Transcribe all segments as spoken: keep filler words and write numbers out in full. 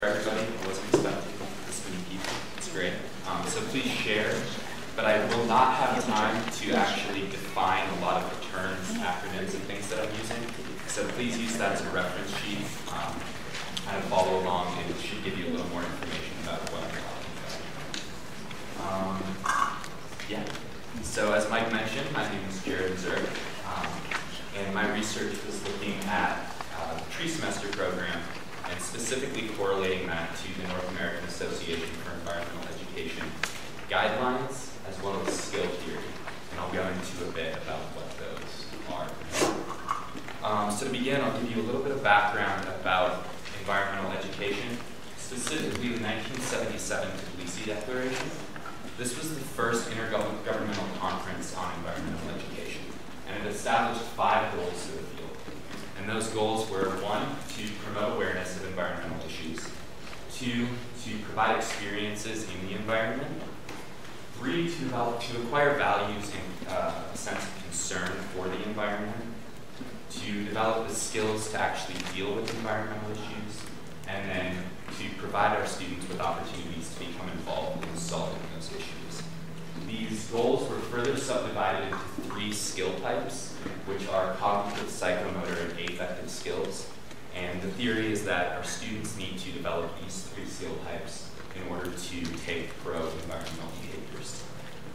Everybody, I wasn't expecting this many people. It's great. Um, so please share, but I will not have time to actually define a lot of the terms, acronyms, and things that I'm using. So please use that as a reference sheet. Um, kind of follow along, and it should give you a little more information about what I'm talking about. Um, yeah. So as Mike mentioned, my name is Jared Zerk, um, and my research was looking at uh, the tree semester program, and specifically correlating that to the North American Association for Environmental Education guidelines, as well as skill theory. And I'll go into a bit about what those are. Um, so to begin, I'll give you a little bit of background about environmental education, specifically the nineteen seventy-seven Tbilisi Declaration. This was the first intergovernmental conference on environmental education, and it established five goals for the field. And those goals were, one, to promote awareness of environmental issues, two, to provide experiences in the environment, three, to, develop, to acquire values and uh, a sense of concern for the environment, to develop the skills to actually deal with environmental issues, and then to provide our students with opportunities to become involved in solving those issues. These goals were further subdivided into three skill types, which are cognitive, psychomotor, and affective skills. And the theory is that our students need to develop these three skill types in order to take pro-environmental behaviors.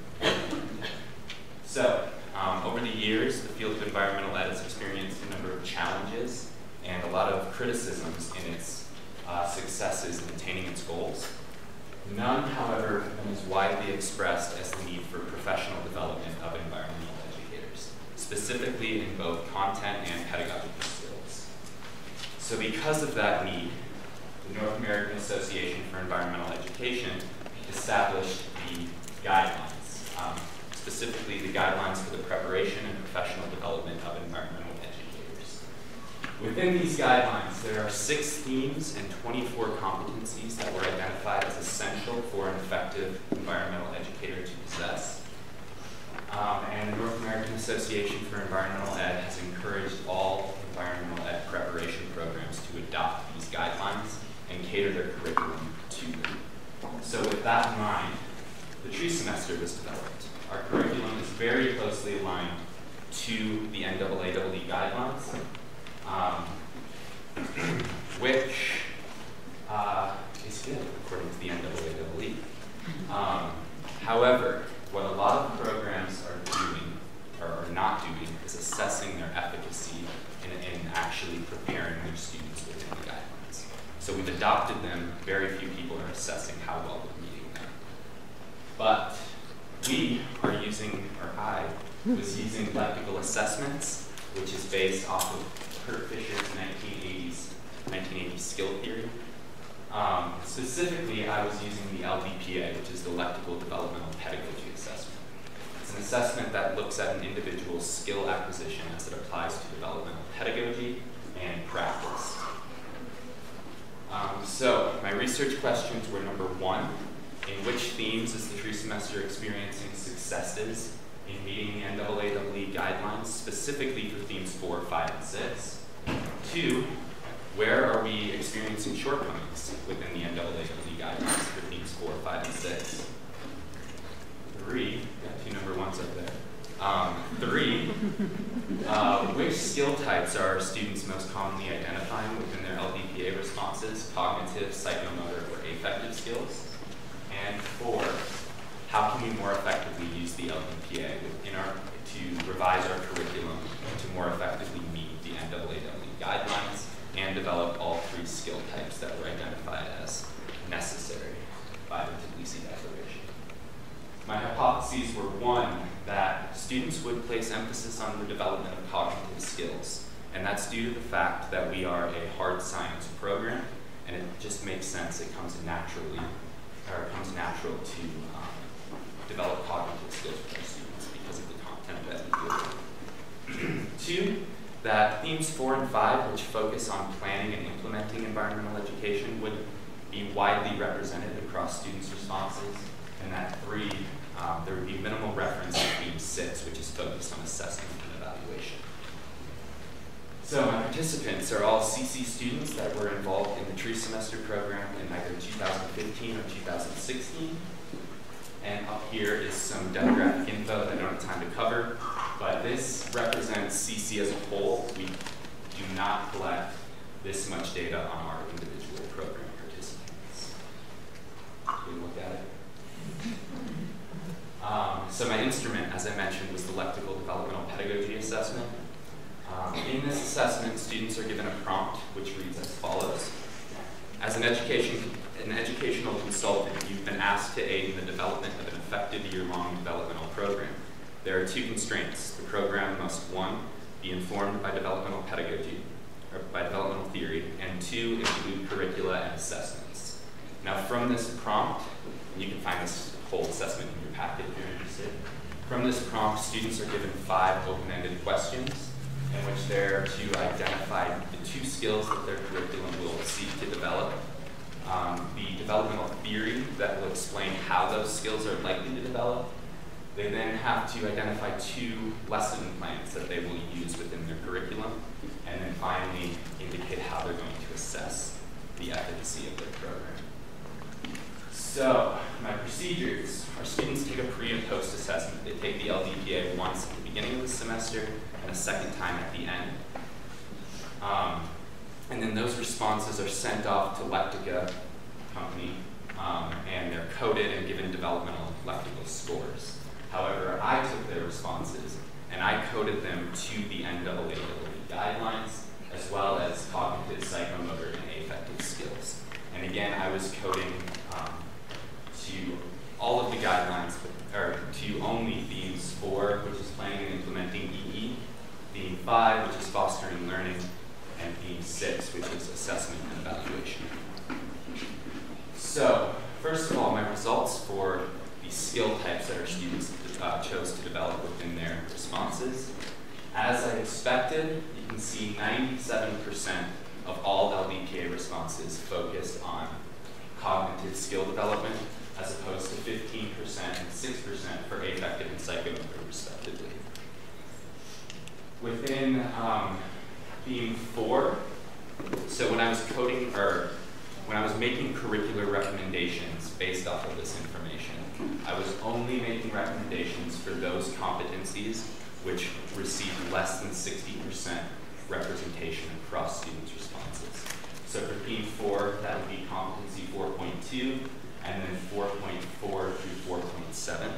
So, um, over the years, the field of environmental ed has experienced a number of challenges and a lot of criticisms in its uh, successes in attaining its goals. None, however, have been as widely expressed as the need for professional development of environmental educators, specifically in both content and pedagogical skills. So because of that need, the North American Association for Environmental Education established the guidelines, um, specifically the guidelines for the preparation and professional development of environmental educators. Within these guidelines, there are six themes and twenty-four competencies that were identified as essential for an effective environmental educator to possess. Um, and the North American Association for Environmental Ed has encouraged all environmental ed preparation programs to adopt these guidelines and cater their curriculum to them. So with that in mind, the tree semester was developed. Our curriculum is very closely aligned to the N double A double E guidelines, um, which uh, is good according to the N double A double E. Um, however, what a lot of programs are doing, or are not doing, is assessing their efficacy in, in actually preparing their students within the guidelines. So we've adopted them, very few people are assessing how well we're meeting them. But we are using, or I was using Lectical Assessments, which is based off of Kurt Fisher's nineteen eighties skill theory. Um, specifically, I was using the L D P A, which is the Lectical Developmental Pedagogy Assessment. It's an assessment that looks at an individual's skill acquisition as it applies to developmental pedagogy and practice. Um, so, my research questions were number one, in which themes is the tree semester experiencing successes in meeting the N double A double E guidelines, specifically for themes four, five, and six? Two, where are we experiencing shortcomings within the N double A double E guidelines for themes four, five, and six? Three, got two number ones up there. Um, three, uh, which skill types are our students most commonly identifying within their L D P A responses, cognitive, psychomotor, or affective skills? And four, how can we more effectively use the L D P A within our, to revise our curriculum to more effectively meet the N double A double E guidelines and develop all three skill types that were identified as necessary by the Tbilisi Declaration? My hypotheses were, one, that students would place emphasis on the development of cognitive skills, and that's due to the fact that we are a hard science program, and it just makes sense, it comes naturally, or it comes natural to um, develop cognitive skills with our students because of the content that we deal with. Two, that themes four and five, which focus on planning and implementing environmental education, would be widely represented across students' responses. And that three, um, there would be minimal reference to theme six, which is focused on assessment and evaluation. So my participants are all C C students that were involved in the tree semester program in fifteen or two thousand sixteen. And up here is some demographic info that I don't have time to cover, but this represents C C as a whole. We do not collect this much data on our individual program participants. Can we look at it? Um, so my instrument, as I mentioned, was the Lectical Developmental Pedagogy Assessment. Um, in this assessment, students are given a prompt which reads as follows. As an, education, an educational consultant, you've been asked to aid in the development of an effective year-long developmental program. There are two constraints. The program must, one, be informed by developmental pedagogy, or by developmental theory, and two, include curricula and assessments. Now from this prompt, and you can find this whole assessment in your packet if you're interested. From this prompt, students are given five open-ended questions in which they're to identify the two skills that their curriculum will seek to develop, um, the developmental theory that will explain how those skills are likely to develop. They then have to identify two lesson plans that they will use within their curriculum, and then finally indicate how they're going to assess the efficacy of their program. So, my procedures. Our students take a pre and post assessment. They take the L D P A once at the beginning of the semester and a second time at the end. Um, and then those responses are sent off to Lectica company, um, and they're coded and given developmental Lectical scores. However, I took their responses and I coded them to the N double A double E guidelines, as well as cognitive, psychomotor, and affective skills. And again, I was coding um, to all of the guidelines, or to only themes four, which is planning and implementing E E, theme five, which is fostering learning, and theme six, which is assessment and evaluation. So, first of all, my results for the skill types that our students uh, chose to develop within their responses. As I expected, you can see ninety-seven percent of all L D P A responses focused on cognitive skill development, as opposed to fifteen percent and six percent for affective and psychomotor, respectively. Within um, theme four, so when I was coding, or when I was making curricular recommendations based off of this information, I was only making recommendations for those competencies which received less than sixty percent representation across students' responses. So for theme four, that would be competency four point two, and then four point four through four point seven.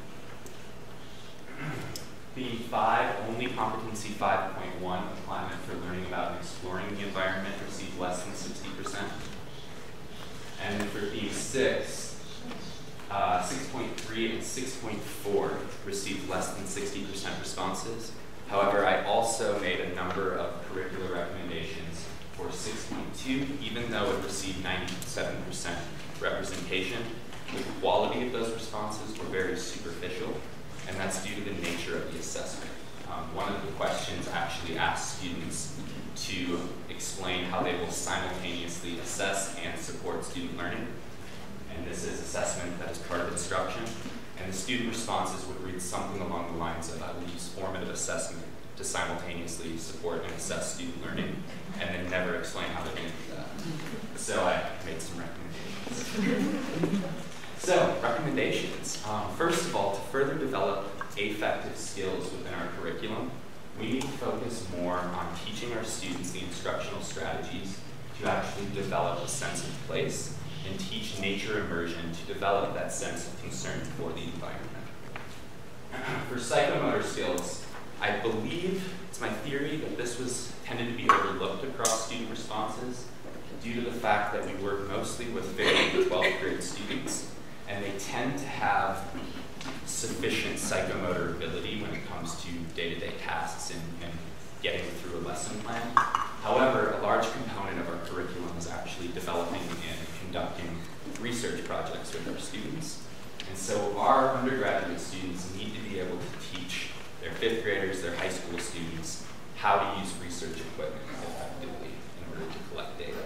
Theme five, only competency five point one, alignment for learning about and exploring the environment, received less than sixty percent. And then for theme six, uh, six point three and six point four received less than sixty percent responses. However, I also made a number of curricular recommendations for six point two, even though it received ninety-seven percent representation. The quality of those responses were very superficial, and that's due to the nature of the assessment. Um, one of the questions actually asked students to explain how they will simultaneously assess and support student learning. And this is assessment that is part of instruction. And the student responses would read something along the lines of, I will use formative assessment to simultaneously support and assess student learning, and then never explain how they're going to do that. So I made some recommendations. So, recommendations. Um, first of all, to further develop affective skills within our curriculum, we need to focus more on teaching our students the instructional strategies to actually develop a sense of place and teach nature immersion to develop that sense of concern for the environment. For psychomotor skills, I believe, it's my theory, that this was tended to be overlooked across student responses due to the fact that we work mostly with fifth to twelfth grade students, and they tend to have sufficient psychomotor ability when it comes to day-to-day tasks and, and getting through a lesson plan. However, a large component of our curriculum is actually developing and conducting research projects with our students. And so our undergraduate students need to be able to teach their fifth graders, their high school students, how to use research equipment effectively in order to collect data.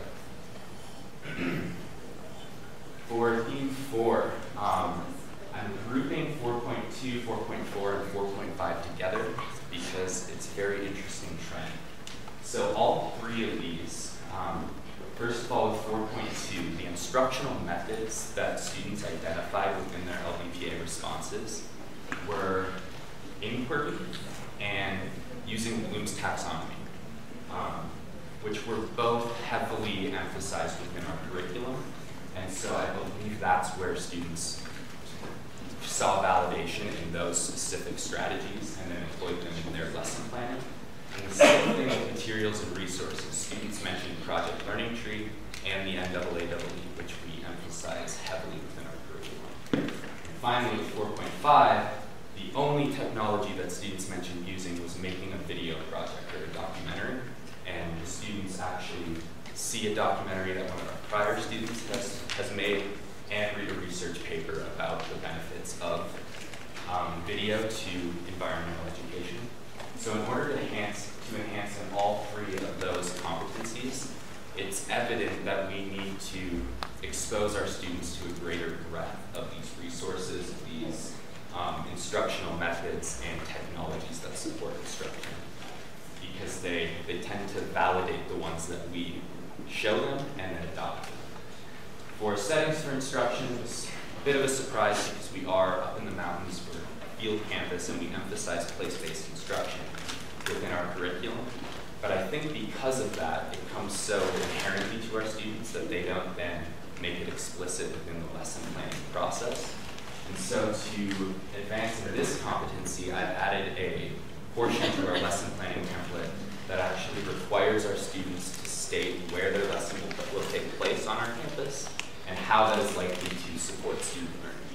For theme four, um, I'm grouping four point two, four point four, and four point five together because it's a very interesting trend. So all three of these, um, first of all with four point two, the instruction instructional methods that students identified within their L B P A responses were inquiry and using Bloom's taxonomy, um, which were both heavily emphasized within our curriculum. And so I believe that's where students saw validation in those specific strategies and then employed them in their lesson planning. And the same thing with materials and resources. Students mentioned Project Learning Tree and the N double A double E, which we emphasize heavily within our curriculum. And finally, four point five, the only technology that students mentioned using was making a video project or a documentary. And the students actually see a documentary that one of our prior students has, has made and read a research paper about the benefits of um, video to environmental education. So in order to enhance, to enhance in all three of those competencies, it's evident that we need to expose our students to a greater breadth of these resources, these um, instructional methods and technologies that support instruction, because they, they tend to validate the ones that we show them and then adopt them. For settings for instruction, it was a bit of a surprise because we are up in the mountains, we're a field campus, and we emphasize place-based instruction within our curriculum. But I think because of that, it comes so inherently to our students that they don't then make it explicit within the lesson planning process. And so to advance into this competency, I've added a portion to our lesson planning template that actually requires our students to state where their lesson will, will take place on our campus and how that is likely to support student learning.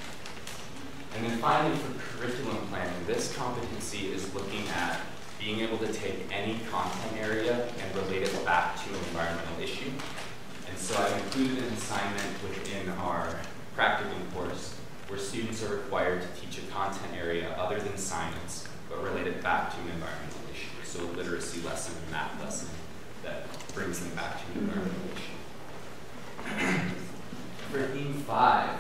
And then finally, for curriculum planning, this competency is looking at being able to take any content area and relate it back to an environmental issue. And so I've included an assignment within our practicum course where students are required to teach a content area other than science, but relate it back to an environmental issue. So a literacy lesson, a math lesson that brings them back to an environmental issue. For theme five,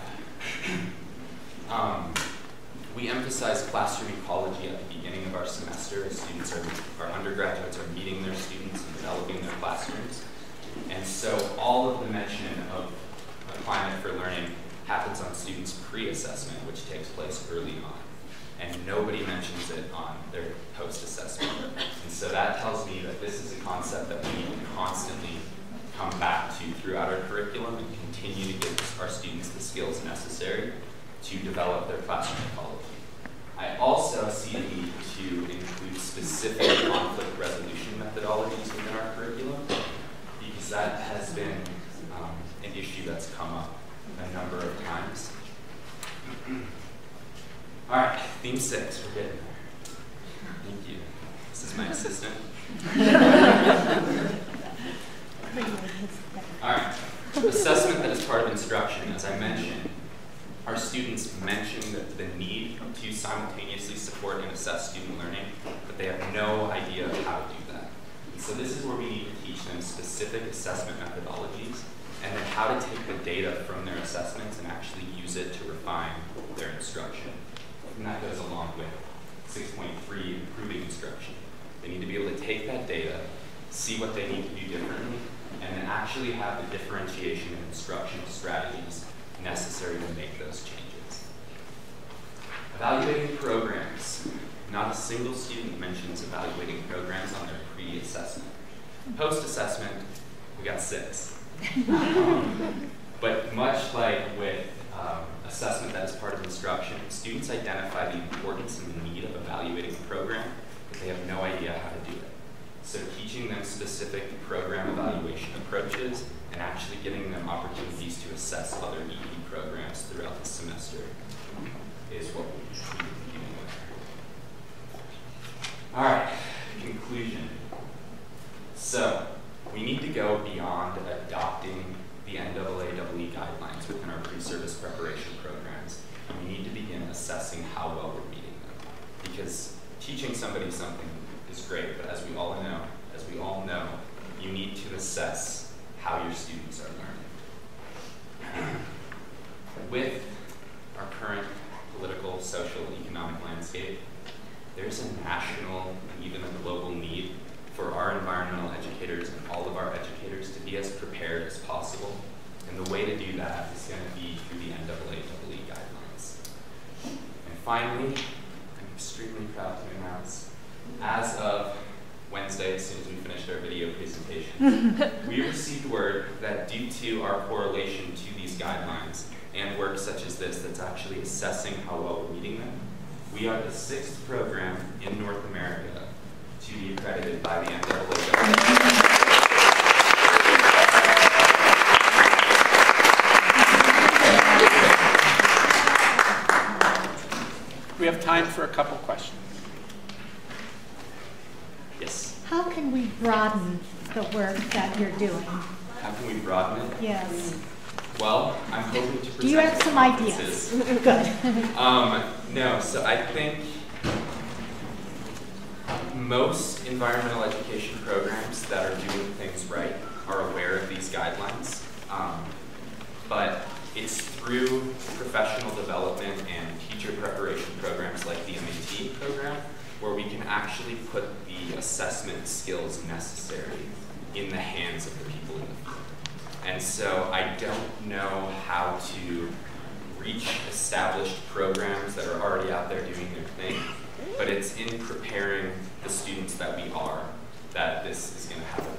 um, we emphasize classroom ecology at the beginning of our semester as students are, our undergraduates are meeting their students and developing their classrooms. And so all of the mention of a climate for learning happens on students' pre-assessment, which takes place early on. And nobody mentions it on their post-assessment. And so that tells me that this is a concept that we need to constantly come back to throughout our curriculum and continue to give our students the skills necessary to develop their classroom ecology. I also see a need to include specific conflict resolution methodologies within our curriculum because that has been um, an issue that's come up a number of times. All right, theme six, we're getting there. Thank you. This is my assistant. All right, assessment that is part of instruction. As I mentioned, our students mention that the need to simultaneously support and assess student learning, but they have no idea of how to do that. And so this is where we need to teach them specific assessment methodologies and then how to take the data from their assessments and actually use it to refine their instruction. And that goes along with six point three, improving instruction. They need to be able to take that data, see what they need to do differently, and then actually have the differentiation and instructional strategies necessary to make those changes. Evaluating programs. Not a single student mentions evaluating programs on their pre-assessment. Post-assessment, we got six. um, but much like with um, assessment that is part of instruction, students identify the importance and the need of evaluating a program, but they have no idea how to do it. So teaching them specific program evaluation approaches and actually giving them opportunities to assess other E P programs throughout the semester is what we need to be beginning with. All right, conclusion. So we need to go beyond adopting the N double A double E guidelines within our pre-service preparation programs, and we need to begin assessing how well we're meeting them. Because teaching somebody something is great, but as we all know, as we all know, you need to assess how your students are learning. With our current political, social, economic landscape, there's a national and even a global need for our environmental educators and all of our educators to be as prepared as possible. And the way to do that is going to be through the N double A double E guidelines. And finally, I'm extremely proud to announce, as of Wednesday, as soon as we finished our video presentation, we received word that due to our correlation to these guidelines and work such as this that's actually assessing how well we're meeting them, we are the sixth program in North America to be accredited by the N double A double E. We have time for a couple questions. Yes. How can we broaden the work that you're doing? How can we broaden it? Yes. Well, I'm hoping to present Do you have some conferences. ideas? Good. um, no, so I think most environmental education programs that are doing things right are aware of these guidelines. Um, but it's through professional development and teacher preparation programs like the M A T program where we can actually put the assessment skills necessary in the hands of the people in the field. And so I don't know how to reach established programs that are already out there doing their thing, but it's in preparing the students that we are that this is going to have a